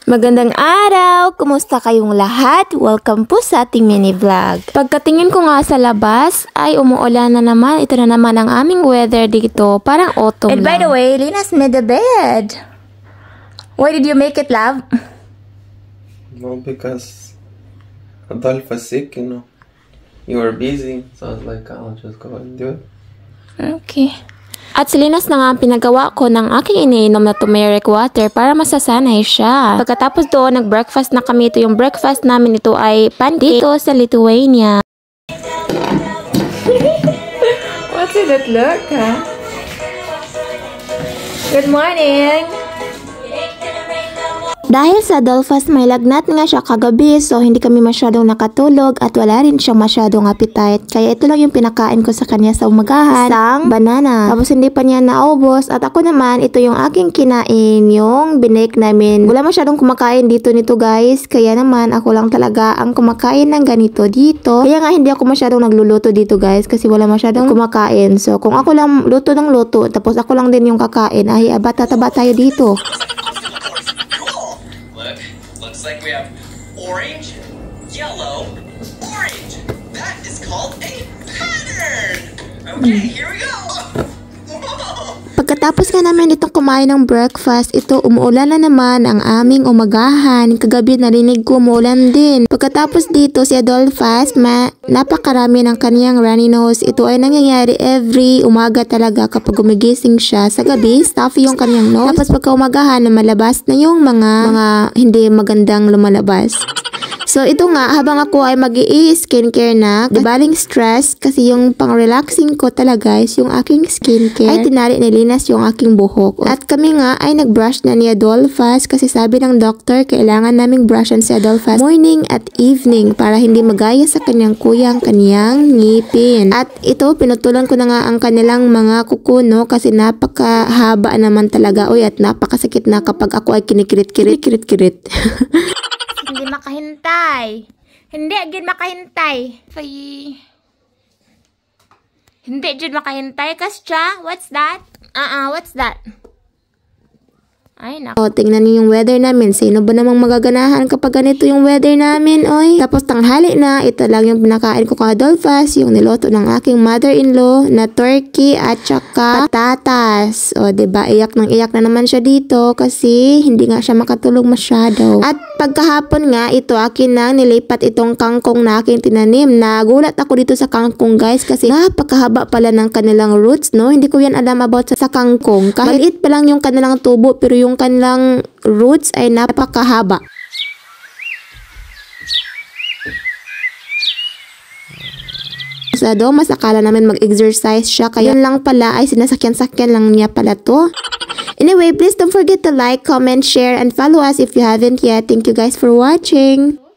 Magandang araw! Kumusta kayong lahat? Welcome po sa ating mini vlog. Pagkatingin ko nga sa labas, ay umuulan na naman. Ito na naman ang aming weather dito. Parang autumn And by the way, Lina's made the bed. Why did you make it, love? No, because Adolfo's sick, you know. You were busy, so I was like, I'll just go and do it. Okay. At si Linas na nga ang pinagawa ko ng aking iniinom na turmeric water para masasanay siya. Pagkatapos doon, nag-breakfast na kami. Ito yung breakfast namin. Ito ay pancake dito sa Lithuania. What's that look, huh? Good morning! Dahil sa Adolfo's may lagnat nga siya kagabi, so hindi kami masyadong nakatulog at wala rin siyang masyadong appetite. Kaya ito lang yung pinakain ko sa kanya sa umagahan, isang banana. Tapos hindi pa niya naubos at ako naman, ito yung aking kinain, yung binake namin. Wala masyadong kumakain dito nito guys, kaya naman ako lang talaga ang kumakain ng ganito dito. Kaya nga hindi ako masyadong nagluluto dito guys, kasi wala masyadong kumakain. So kung ako lang luto ng luto, tapos ako lang din yung kakain, ay tataba tayo dito. Looks like we have orange, yellow, orange. That is called a pattern. Okay, here we go. Pagkatapos nga namin itong kumain ng breakfast, ito umuulan na naman ang aming umagahan. Kagabi narinig ko umuulan din. Pagkatapos dito si Adolfo's, napakarami ng kaniyang runny nose. Ito ay nangyayari every umaga talaga kapag gumigising siya. Sa gabi, stuffy yung kaniyang nose. Tapos pagka umagahan, malabas na yung mga hindi magandang lumalabas. So ito nga, habang ako ay mag-i-skincare na, dibaling stress kasi yung pang-relaxing ko talaga is yung aking skincare ay tinari ni Linas yung aking buhok. At kami nga ay nag-brush na ni Adolfo's kasi sabi ng doctor kailangan naming brushan si Adolfo's morning at evening para hindi magaya sa kanyang kuyang kaniyang ngipin. At ito, pinutulan ko na nga ang kanilang mga kukuno kasi napakahaba naman talaga. Uy, at napakasakit na kapag ako ay kinikirit-kirit. Hindi makahintay. Hindi agad makahintay. Hindi agad makahintay. Kasya, what's that? What's that? Ay, naku. O, tingnan niyo yung weather namin. Sino ba namang magaganahan kapag ganito yung weather namin, oy? Tapos tanghali na, ito lang yung pinakain ko kay Adolfo's, yung niloto ng aking mother-in-law na turkey at saka patatas. O, diba? Iyak na naman siya dito kasi hindi nga siya makatulog masyado. At pagkahapon nga, ito akin nang nilipat itong kangkong na aking tinanim. Nagulat ako dito sa kangkong guys kasi napakahaba pala ng kanilang roots, no? Hindi ko yan alam about sa kangkong. Kahit pa lang yung kanilang tubo, pero yung kanilang roots ay napakahaba. Sa mas akala namin mag-exercise siya, kaya yun lang pala ay sinasakyan-sakyan lang niya pala to. Anyway, please don't forget to like, comment, share, and follow us if you haven't yet. Thank you guys for watching.